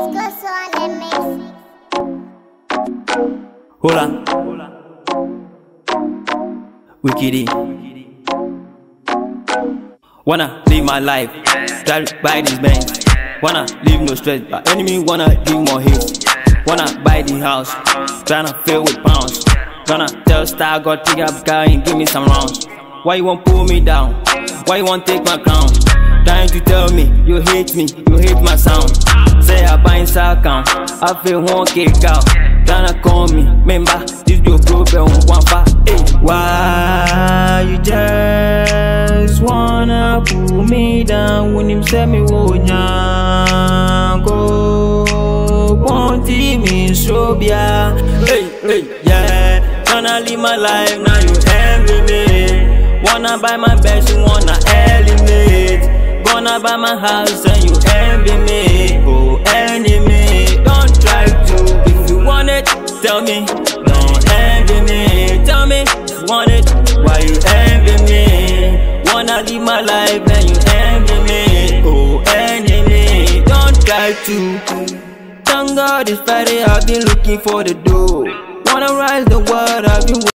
Hola, Wikidi. Wanna live my life, try to buy these banks. Wanna leave no stress, but enemy wanna give more hits. Wanna buy the house, tryna fill with pounds. Gonna tell Star God take up car and give me some rounds. Why you won't pull me down? Why you won't take my crown? Trying to tell me, you hate my sound. Say I buy inside account, I feel one kick out. Tryna call me, remember, this your problem, one far. Hey, why you just wanna pull me down when you say me would go? Won't me so yeah. Hey, yeah. Wanna live my life, now you envy me. Wanna buy my best, you wanna elevate. Gonna buy my house and you envy me. Oh, enemy, don't try to. If you want it, tell me. Don't envy me. Tell me if you want it, why you envy me? Wanna live my life and you envy me. Oh, enemy, don't try to. Thank God it's Friday, I've been looking for the dough. Wanna rise the world, I've been